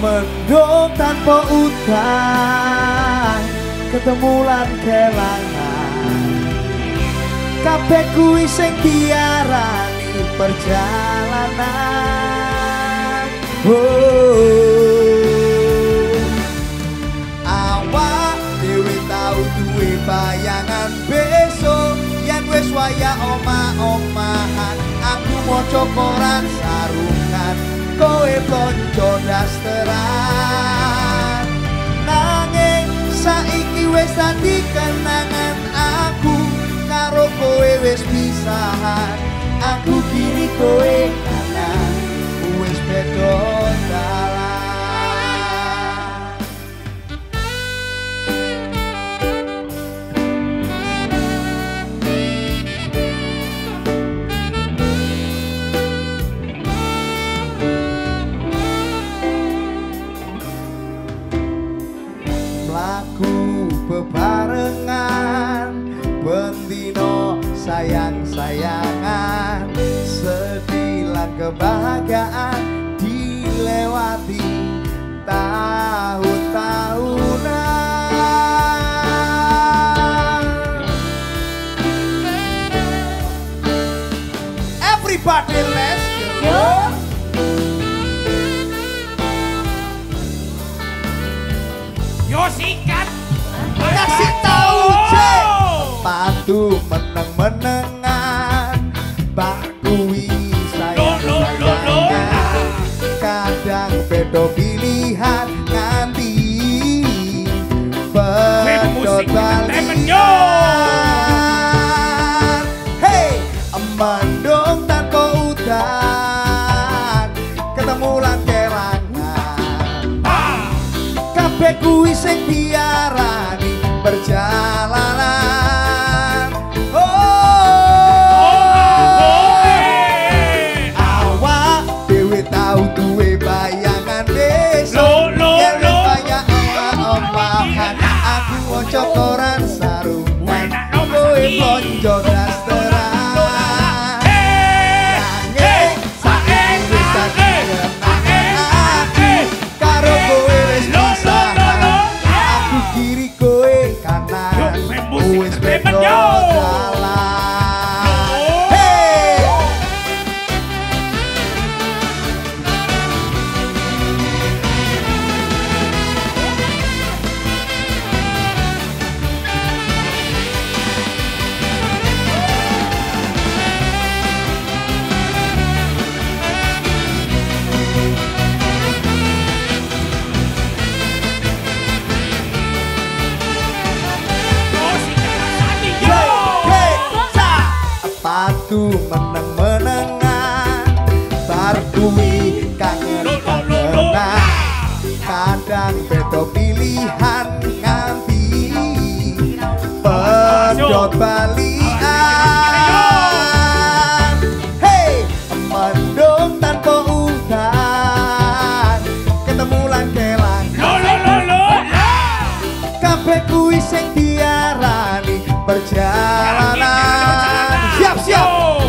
mendung tanpa udan, ketemu lan kelangan. Kabeh kuwi sing diarani perjalanan. Awak dhewe tau duwe bayangan besok yen wis waya omah-omahan. Aku maca koran sarungan, kowe blonjo dasteran. Nanging saiki wis dadi kenangan, aku karo kowe wis pisahan. Aku kiri kowe kanan, wis beda dalan. Mlaku bebarengan, bendino sayang-sayangan, sedih lan kebahagiaan dilewati tahun-tahunan. Everybody let's go. Yo sikat. Kasih tahu cek patu meneng-menengan, bakui sayang-sayangan, kadang beda pilihan nganti pedot balikan. Hey, mendung tanpa udan, ketemu lan kelangan. Kabeh kuwi sing diarani perjalanan. Awak dhewe tau duwe bayangan besok yen kaya omah-omahan. Aku maca koran sarungan, kowe blonjo dasteran. Nanging saiki wis dadi kenangan, aku karo kowe wis pisahan. Aku kiri kowe kanan, wis beda dalan. Hey! Patu meneng-menengan, bar kuwi kangen-kangenan, kadang beda pilihan nganti pedot balikan. Hey, mendung tanpa udan, ketemu lan kelangan. Kabeh kuwi sing diarani perjalanan. Siap.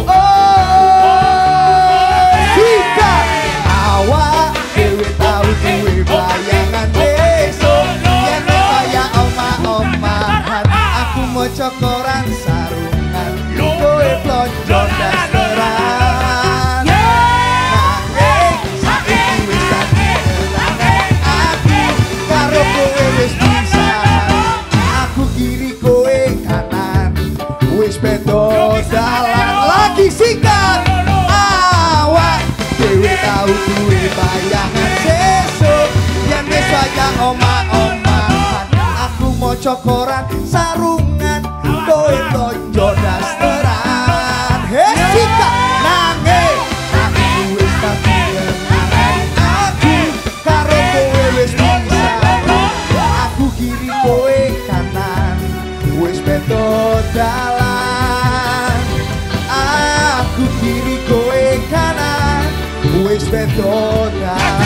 Sikat. Awak dhewe tau duwe bayangan besok yen kaya omah-omahan. Aku maca koran sarungan, kowe blonjo dasteran. Nanging saiki wis dadi kenangan, aku karo kowe wis pisahan. Aku kiri kowe kanan, wis beda dalan. Lagi sikat. Awak dhewe tau duwe bayangan sesuk yen wis kaya omah-omahan. Aku maca koran sarungan, kowe blonjo dasteran. Hey sikat. Nanging aku wis dadi kenangan, aku karo kowe wis pisahan. Aku kiri kowe kanan, wis beda dalan. Aku kiri kowe kanan, wis beda dalan.